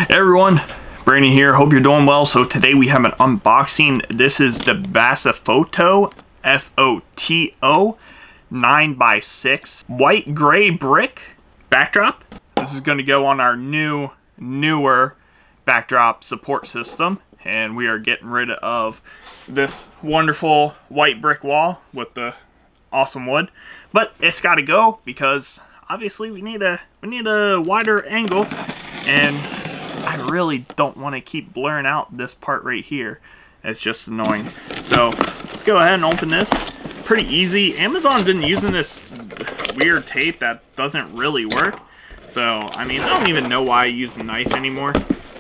Hey everyone, Brandon here. Hope you're doing well. So today we have an unboxing. This is the Basifoto F.L.U.R 9x6 white gray brick backdrop. This is going to go on our newer backdrop support system, and we are getting rid of this wonderful white brick wall with the awesome wood. But it's got to go because obviously we need a wider angle, and I really don't want to keep blurring out this part right here. It's just annoying. So let's go ahead and open this. Pretty easy. Amazon's been using this weird tape that doesn't really work. So, I mean, I don't even know why I use a knife anymore.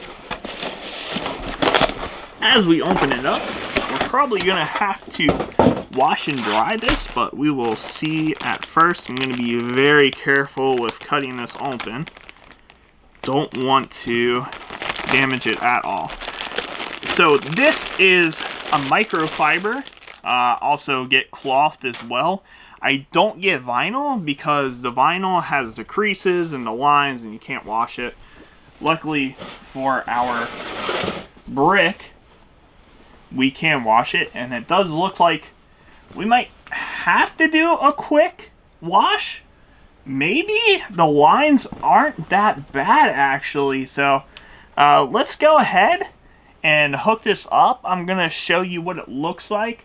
As we open it up, we're probably going to have to wash and dry this, but we will see at first. I'm going to be very careful with cutting this open. Don't want to damage it at all. So this is a microfiber. Also get cloth as well. I don't get vinyl because the vinyl has the creases and the lines and you can't wash it. Luckily for our brick, we can wash it, and it does look like we might have to do a quick wash. Maybe the lines aren't that bad actually. So let's go ahead and hook this up. I'm gonna show you what it looks like.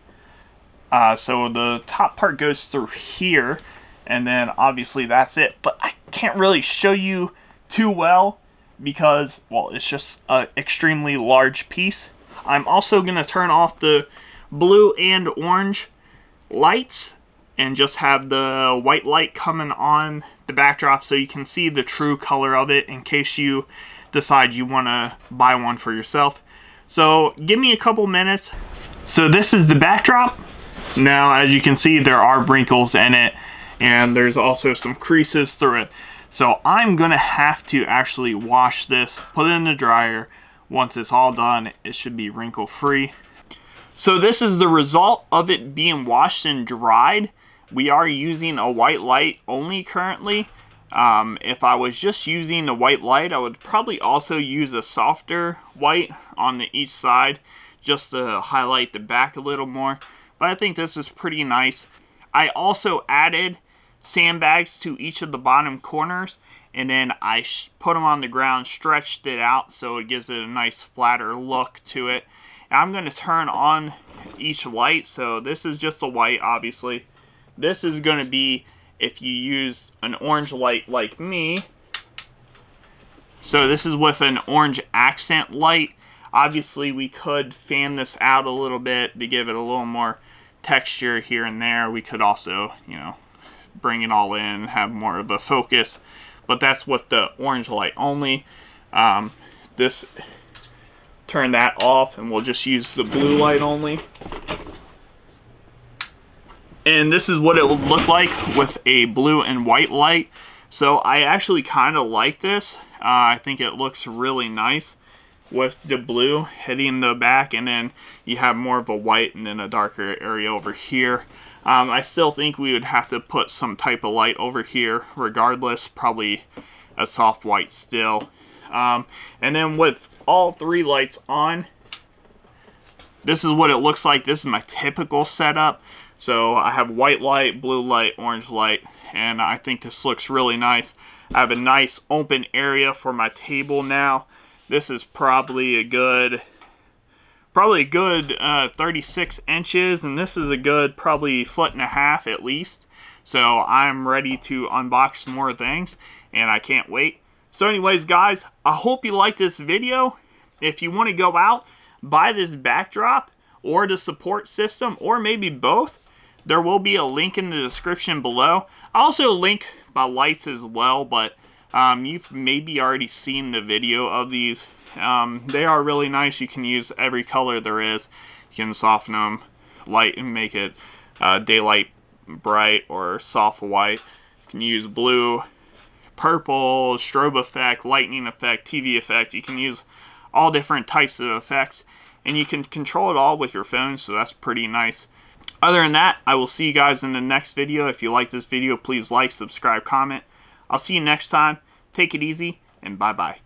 So the top part goes through here, and then obviously that's it. But I can't really show you too well because, well, it's just an extremely large piece. I'm also gonna turn off the blue and orange lights and just have the white light coming on the backdrop so you can see the true color of it in case you decide you want to buy one for yourself. So give me a couple minutes. So this is the backdrop. Now, as you can see, there are wrinkles in it, and there's also some creases through it. So I'm gonna have to actually wash this, put it in the dryer. Once it's all done, it should be wrinkle free. So this is the result of it being washed and dried. We are using a white light only currently. If I was just using the white light, I would probably also use a softer white on each side just to highlight the back a little more. But I think this is pretty nice. I also added sandbags to each of the bottom corners, and then I put them on the ground, stretched it out so it gives it a nice flatter look to it. And I'm going to turn on each light. So this is just a white, obviously. This is going to be if you use an orange light like me. So this is with an orange accent light. Obviously we could fan this out a little bit to give it a little more texture here and there. We could also, you know, bring it all in, have more of a focus. But that's with the orange light only. Turn that off and we'll just use the blue light only. And this is what it would look like with a blue and white light. So I actually kind of like this. I think it looks really nice with the blue hitting the back, and then you have more of a white and then a darker area over here. I still think we would have to put some type of light over here regardless, probably a soft white still. And then with all three lights on, this is what it looks like. This is my typical setup. So I have white light, blue light, orange light, and I think this looks really nice. I have a nice open area for my table now. This is probably a good 36 inches, and this is a good probably 1.5 feet at least. So I'm ready to unbox more things, and I can't wait. So anyways, guys, I hope you liked this video. If you want to go out, buy this backdrop or the support system, or maybe both, there will be a link in the description below. I'll also link my lights as well, but you've maybe already seen the video of these. They are really nice. You can use every color there is. You can soften them light and make it daylight bright or soft white. You can use blue, purple, strobe effect, lightning effect, TV effect. You can use all different types of effects, and you can control it all with your phone, so that's pretty nice. Other than that, I will see you guys in the next video. If you like this video, please like, subscribe, comment. I'll see you next time. Take it easy, and bye-bye.